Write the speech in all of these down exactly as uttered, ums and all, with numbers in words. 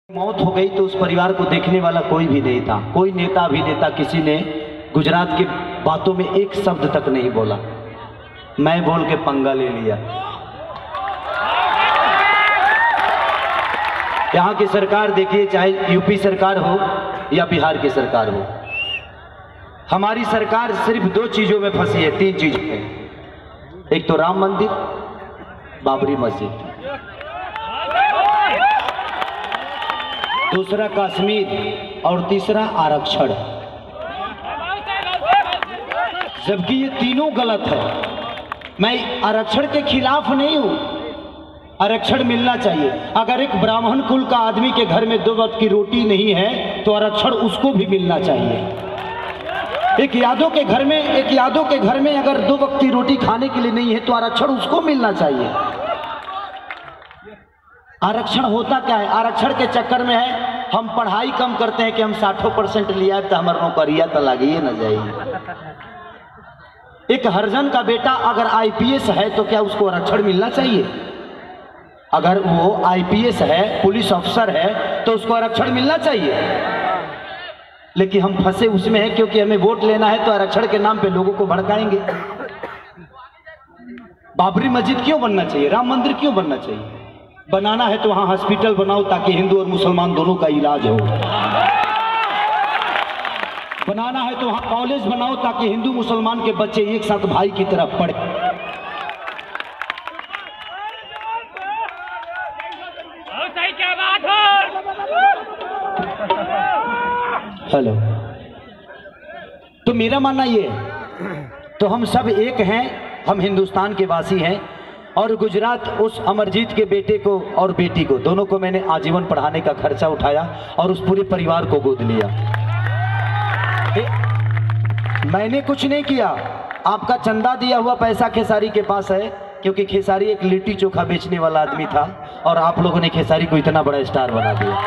मौत हो गई तो उस परिवार को देखने वाला कोई भी नहीं था। कोई नेता अभिनेता किसी ने गुजरात के बातों में एक शब्द तक नहीं बोला। मैं बोल के पंगा ले लिया। यहाँ की सरकार देखिए, चाहे यूपी सरकार हो या बिहार की सरकार हो, हमारी सरकार सिर्फ दो चीजों में फंसी है, तीन चीजों में। एक तो राम मंदिर, बाबरी मस्जिद, दूसरा कश्मीर और तीसरा आरक्षण। जबकि ये तीनों गलत है। मैं आरक्षण के खिलाफ नहीं हूं, आरक्षण मिलना चाहिए। अगर एक ब्राह्मण कुल का आदमी के घर में दो वक्त की रोटी नहीं है तो आरक्षण उसको भी मिलना चाहिए। एक यादव के घर में एक यादव के घर में अगर दो वक्त की रोटी खाने के लिए नहीं है तो आरक्षण उसको मिलना चाहिए। आरक्षण होता क्या है? आरक्षण के चक्कर में है हम पढ़ाई कम करते हैं कि हम साठों परसेंट लिया तो हमारे नौकरिया तो लगी न जाइए। एक हरिजन का बेटा अगर आईपीएस है तो क्या उसको आरक्षण मिलना चाहिए? अगर वो आईपीएस है, पुलिस अफसर है, तो उसको आरक्षण मिलना चाहिए। लेकिन हम फंसे उसमें हैं क्योंकि हमें वोट लेना है तो आरक्षण के नाम पे लोगों को भड़काएंगे। बाबरी मस्जिद क्यों बनना चाहिए? राम मंदिर क्यों बनना चाहिए? बनाना है तो वहां हॉस्पिटल बनाओ ताकि हिंदू और मुसलमान दोनों का इलाज हो। बनाना है तो वहां कॉलेज बनाओ ताकि हिंदू मुसलमान के बच्चे एक साथ भाई की तरह पढ़े। क्या बात है? हेलो, तो मेरा मानना ये है, तो हम सब एक हैं, हम हिंदुस्तान के वासी हैं। और गुजरात उस अमरजीत के बेटे को और बेटी को, दोनों को मैंने आजीवन पढ़ाने का खर्चा उठाया और उस पूरे परिवार को गोद लिया। मैंने कुछ नहीं किया, आपका चंदा दिया हुआ पैसा खेसारी के पास है, क्योंकि खेसारी एक लिट्टी चोखा बेचने वाला आदमी था और आप लोगों ने खेसारी को इतना बड़ा स्टार बना दिया।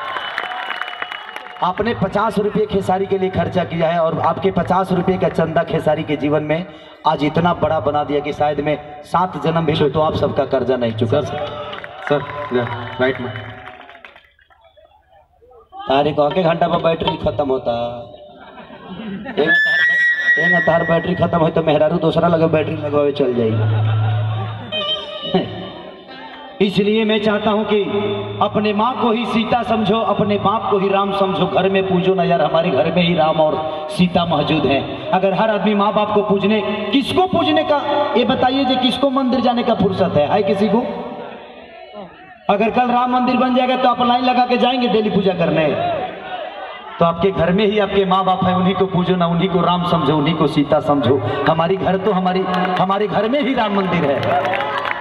आपने पचास रुपये खेसारी के लिए खर्चा किया है और आपके पचास रुपये का चंदा खेसारी के जीवन में आज इतना बड़ा बना दिया कि शायद मैं सात जन्म भी तो आप सबका कर्जा नहीं चुका। सर सर राइट में तारे को आके घंटा पर बैटरी खत्म होता, एक तार बैटरी खत्म हो तो मेहरारू दूसरा लगे बैटरी लगवावे चल जाएगी। इसलिए मैं चाहता हूं कि अपने माँ को ही सीता समझो, अपने बाप को ही राम समझो। घर में पूजो ना यार, हमारे घर में ही राम और सीता मौजूद हैं। अगर हर आदमी माँ बाप को पूजने, किसको पूजने का ये बताइए जी, किसको मंदिर जाने का फुर्सत है? है किसी को? अगर कल राम मंदिर बन जाएगा तो आप लाइन लगा के जाएंगे डेली पूजा करने? तो आपके घर में ही आपके माँ बाप है, उन्हीं को पूजो ना, उन्हीं को राम समझो, उन्हीं को सीता समझो। हमारी घर तो हमारी हमारे घर में ही राम मंदिर है।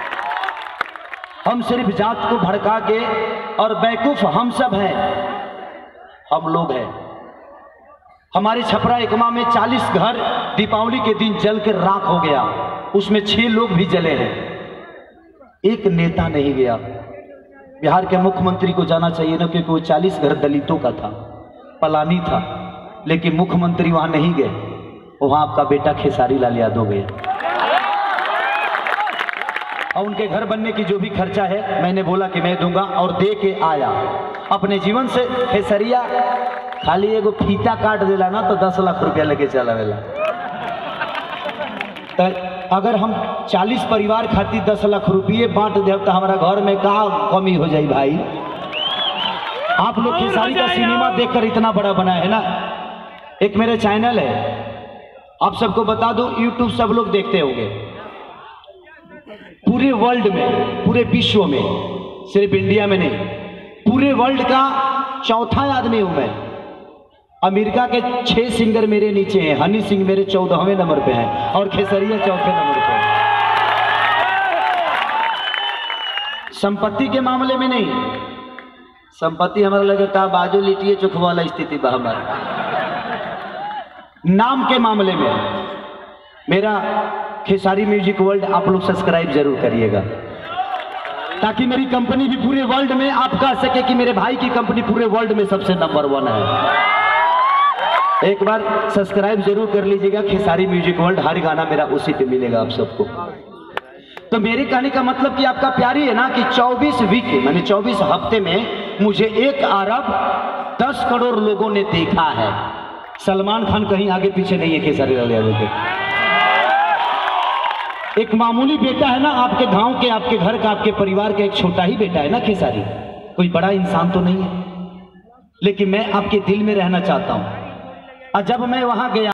हम सिर्फ जात को भड़का के, और बेवकूफ हम सब हैं, हम लोग हैं। हमारे छपरा एकमा में चालीस घर दीपावली के दिन जल के राख हो गया, उसमें छह लोग भी जले हैं, एक नेता नहीं गया। बिहार के मुख्यमंत्री को जाना चाहिए ना, क्योंकि वो चालीस घर दलितों का था, पलानी था, लेकिन मुख्यमंत्री वहां नहीं गए, वहां आपका बेटा खेसारी लाल यादव गया। और उनके घर बनने की जो भी खर्चा है मैंने बोला कि मैं दूंगा और दे के आया। अपने जीवन से खेसरिया खाली एगो फीता काट देला ना तो दस लाख रुपया लेके चला वेला। तो अगर हम चालीस परिवार खातिर दस लाख रुपये बांट दे तो हमारा घर में का कमी हो जाए भाई? आप लोग खेसारी का सिनेमा देखकर इतना बड़ा बना है ना। एक मेरे चैनल है, आप सबको बता दो, यूट्यूब सब लोग देखते होंगे, पूरे वर्ल्ड में, पूरे विश्व में, सिर्फ इंडिया में नहीं, पूरे वर्ल्ड का चौथा आदमी हूं मैं। अमेरिका के छह सिंगर मेरे नीचे हैं, हनी सिंह मेरे चौदहवें नंबर पे हैं और खेसरिया चौथे नंबर पे है। संपत्ति के मामले में नहीं, संपत्ति हमारा लगे का बाजू लिटिए चोख वाला स्थिति बा हमारा। नाम के मामले में मेरा खेसारी म्यूजिक वर्ल्ड आप लोग सब्सक्राइब जरूर करिएगा, ताकि मेरी कंपनी भी पूरे वर्ल्ड में आप कह सके कि मेरे भाई की कंपनी पूरे वर्ल्ड में सबसे नंबर वन है। एक बार सब्सक्राइब जरूर कर लीजिएगा खेसारी म्यूजिक वर्ल्ड, हर गाना मेरा उसी पे मिलेगा आप सबको। तो मेरे कहने का मतलब कि आपका प्यार ही है ना कि चौबीस वीक माने चौबीस हफ्ते में मुझे एक अरब दस करोड़ लोगों ने देखा है। सलमान खान कहीं आगे पीछे नहीं है खेसारी लाल यादव के। एक मामूली बेटा है ना, आपके गांव के, आपके घर का, आपके परिवार का एक छोटा ही बेटा है ना खेसारी, कोई बड़ा इंसान तो नहीं है। लेकिन मैं आपके दिल में रहना चाहता हूं। और जब मैं वहां गया